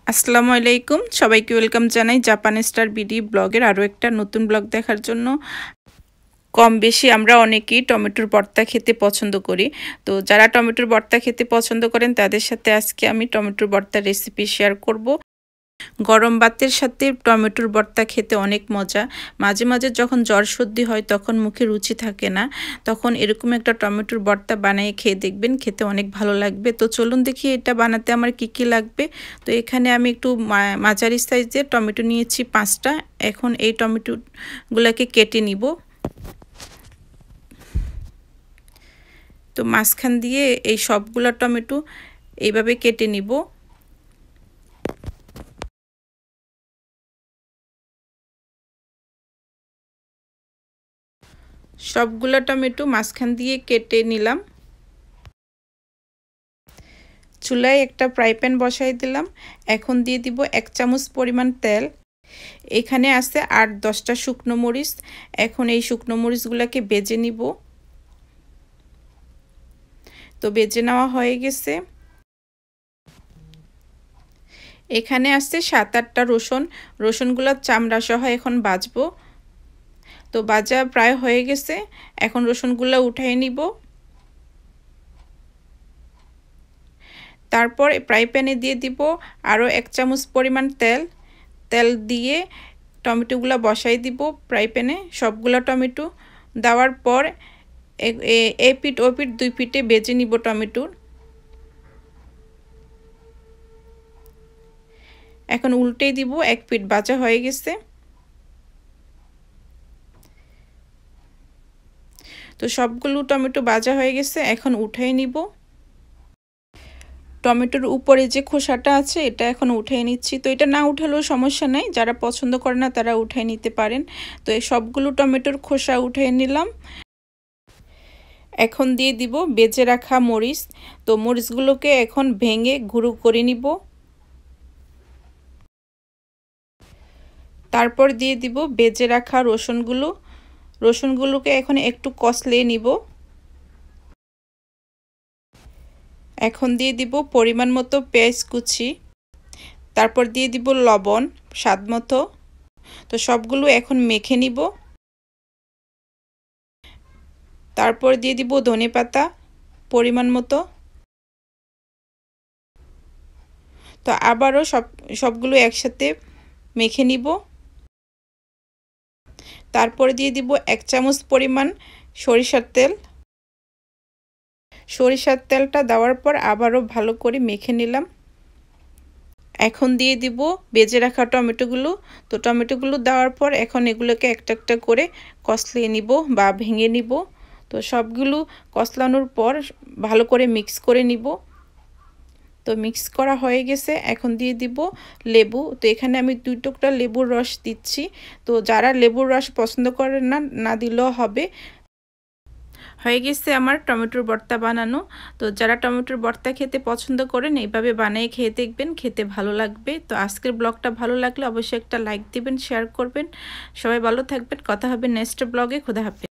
আসসালামু আলাইকুম সবাইকে ওয়েলকাম জানাই জাপান স্টার বিডি ব্লগের আরও একটা নতুন ব্লগ দেখার জন্য। কম বেশি আমরা অনেকেই টমেটোর ভর্তা খেতে পছন্দ করি। তো যারা টমেটোর ভর্তা খেতে পছন্দ করেন তাদের সাথে আজকে আমি টমেটোর ভর্তার রেসিপি শেয়ার করব। গরম ভাতের সাথে টমেটোর ভর্তা খেতে অনেক মজা। মাঝে মাঝে যখন জ্বর সর্দি হয় তখন মুখে রুচি থাকে না, তখন এরকম একটা টমেটোর ভর্তা বানিয়ে খেয়ে দেখবেন, খেতে অনেক ভালো লাগবে। তো চলুন দেখি এটা বানাতে আমার কি কি লাগবে। তো এখানে আমি একটু মাঝারি সাইজের টমেটো নিয়েছি 5টা। এখন এই টমেটোগুলোকে কেটে নিব। তো মাঝখান দিয়ে এই সবগুলো টমেটো এইভাবে কেটে নিব। সবগুলো টমেটো মাঝখান দিয়ে কেটে নিলাম। চুলায় একটা ফ্রাই প্যান বসাই দিলাম। এখন দিয়ে দিব 1 চামচ পরিমাণ তেল। এখানে আছে 8-10টা শুকনো মরিচ। এখন এই শুকনো মরিচগুলোকে ভেজে নিব। তো ভেজে নেওয়া হয়ে গেছে। এখানে আছে 7-8টা রসুন। রসুনগুলো চামড়া সহ এখন ভাজবো। তো ভাজা প্রায় হয়ে গেছে। এখন রসুনগুলো উঠিয়ে নিব। তারপর ফ্রাই প্যানে দিয়ে দিব আরও 1 চামচ পরিমাণ তেল। তেল দিয়ে টমেটোগুলো বসাই দিব ফ্রাই প্যানে। সবগুলো টমেটো দেওয়ার পর এই পিঠ ও পিঠ 2 পিঠে ভেজে নিব টমেটোর। এখন উল্টেই দিব, 1 পিঠ ভাজা হয়ে গেছে। তো সবগুলো টমেটো ভাজা হয়ে গেছে, এখন উঠিয়ে নিব। টমেটোর উপরে যে খোসাটা আছে এটা এখন উঠিয়ে নিচ্ছি। তো এটা না উঠালেও সমস্যা নাই, যারা পছন্দ করে না তারা উঠিয়ে নিতে পারেন। তো এই সবগুলো টমেটোর খোসা উঠিয়ে নিলাম। এখন দিয়ে দিব ভেজে রাখা মরিচ। তো মরিচগুলোকে এখন ভেঙে গুঁড়ো করে নিব। তারপর দিয়ে দিব ভেজে রাখা রসুনগুলোকে এখন একটু কষলিয়ে নিব। এখন দিয়ে দিব পরিমাণ মতো পেঁয়াজ কুচি। তারপর দিয়ে দিব লবণ স্বাদ মতো। তো সবগুলো এখন মেখে নিব। তারপর দিয়ে দিব ধনেপাতা পরিমাণ মতো। তো আবারও সবগুলো একসাথে মেখে নিব। তারপর দিয়ে দিব 1 চামচ পরিমাণ সরিষার তেল। সরিষার তেলটা দেওয়ার পর আবারও ভালো করে মেখে নিলাম। এখন দিয়ে দিব ভেজে রাখা টমেটোগুলো। তো টমেটোগুলো দেওয়ার পর এখন এগুলোকে একটা একটা করে কষলিয়ে নিব বা ভেঙে নিব। তো সবগুলো কষলানোর পর ভালো করে মিক্স করে নিব। তো মিক্স করা হয়ে গেছে। এখন দিয়ে দিব লেবু। তো এখানে আমি 2 টুকরা লেবুর রস দিচ্ছি। তো যারা লেবুর রস পছন্দ করেন না, না দিলেও হবে। হয়ে গেছে আমার টমেটোর ভর্তা বানানো। তো যারা টমেটোর ভর্তা খেতে পছন্দ করেন এইভাবে বানিয়ে খেয়ে দেখবেন, খেতে ভালো লাগবে। তো আজকের ব্লগটা ভালো লাগলে অবশ্যই একটা লাইক দিবেন, শেয়ার করবেন। সবাই ভালো থাকবেন। কথা হবে নেক্সট ব্লগে। খোদা হাফেজ।